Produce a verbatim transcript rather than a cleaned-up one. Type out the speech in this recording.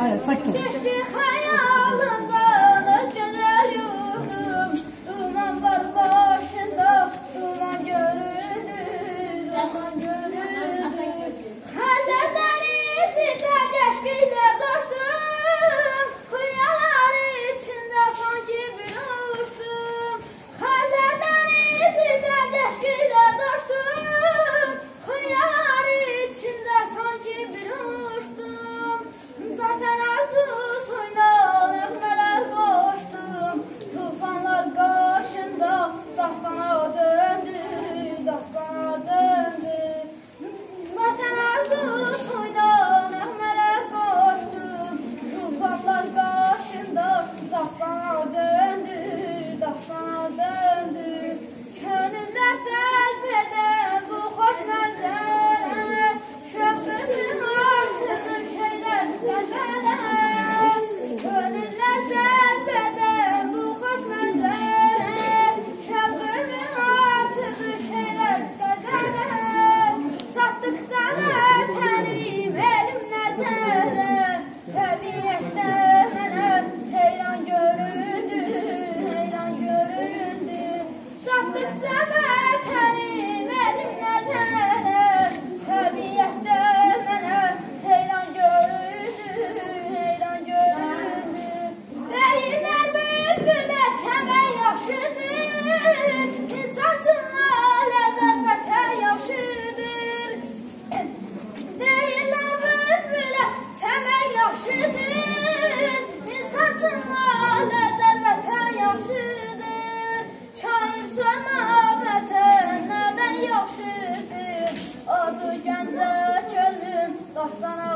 hayır, sakin ol. Geçti hayalından güzel yurdum. Duman var başında, duman göründü, duman göründü. Hala denizde geçkiyle dostum, hülyalar içinde sanki bir uçtum. Hala denizde geçkiyle dostum, hülyalar içinde sanki bir uçtum. Zaten arzu suyla nefmeler koştum, tufanlar karşında dastana döndü, dastana döndü. Zaten arzu suyla nefmeler koştum, tufanlar karşında dastana döndü, dastana döndü. Gönüller celp eder bu hoş mənzərə, şöhrətim artırır şeylər sənlərə. Gönüller celp eder bu hoş mənzərə, şöhrətim artırır şeylər sənlərə. Satdıqca vətənim elim nəzərə, təbiətdə mənə heyran göründü, heyran göründü. Satdıqca vətənim elim nəzərə, təbiətdə mənə heyran göründü, heyran göründü. Deyirlər bülbülə çəmən yaxşıdır, insan üçün nalədən vətən yaxşıdır. Deyirlər bülbülə çəmən yaxşıdır, insan üçün nalədən vətən yaxşıdır. Şair sorma vətən nədən yaxşıdır, adı gəncə könlüm dastana